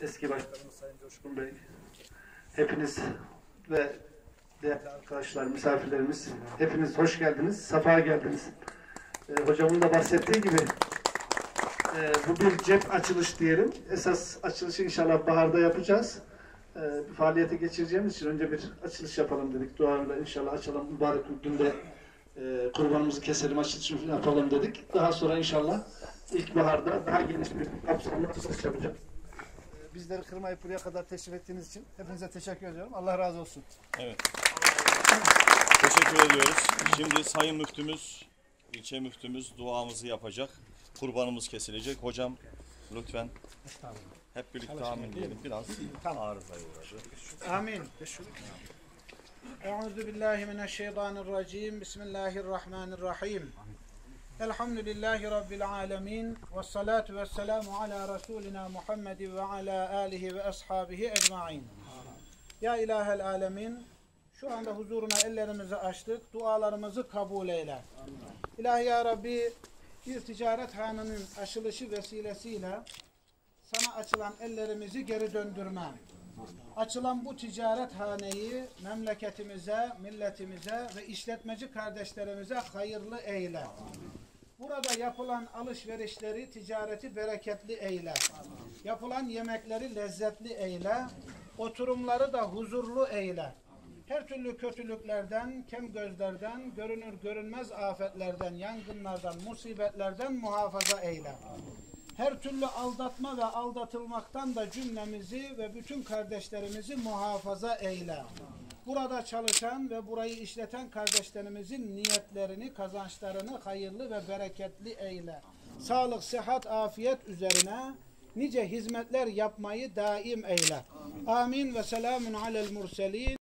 eski başkanımız Sayın Coşkun Bey, hepiniz ve değerli arkadaşlar, misafirlerimiz, hepiniz hoş geldiniz, safa geldiniz. Hocamın da bahsettiği gibi bu bir cep açılış diyelim. Esas açılışı inşallah baharda yapacağız. Faaliyete geçireceğimiz için önce bir açılış yapalım dedik. Duayla inşallah açalım. Mübarek günde kurbanımızı keselim, açılışını yapalım dedik. Daha sonra inşallah ilkbaharda daha geniş bir kapsamlı açılış yapacağız. Bizleri kırmayıp buraya kadar teşrif ettiğiniz için hepinize teşekkür ediyorum. Allah razı olsun. Evet. Teşekkür ediyoruz. Şimdi Sayın Müftümüz, ilçe müftümüz duamızı yapacak. Kurbanımız kesilecek. Hocam lütfen hep birlikte amin diyelim. Biraz arızaya uğradı. Amin. Euzubillahimineşşeytanirracim. Bismillahirrahmanirrahim. Elhamdülillahi Rabbil alemin. Vessalatu vesselamu ala Resulina Muhammed ve ala alihi ve ashabihi ecmain. Ya ilahel alemin. Şu anda huzuruna ellerimizi açtık. Dualarımızı kabul eyle. İlahi ya Rabbi, bir ticaret hanının açılışı vesilesiyle sana açılan ellerimizi geri döndürme. Açılan bu ticaret haneyi memleketimize, milletimize ve işletmeci kardeşlerimize hayırlı eyle. Burada yapılan alışverişleri, ticareti bereketli eyle. Yapılan yemekleri lezzetli eyle. Oturumları da huzurlu eyle. Her türlü kötülüklerden, kem gözlerden, görünür görünmez afetlerden, yangınlardan, musibetlerden muhafaza eyle. Her türlü aldatma ve aldatılmaktan da cümlemizi ve bütün kardeşlerimizi muhafaza eyle. Burada çalışan ve burayı işleten kardeşlerimizin niyetlerini, kazançlarını hayırlı ve bereketli eyle. Sağlık, sıhhat, afiyet üzerine nice hizmetler yapmayı daim eyle. Amin ve selamun alel murselin.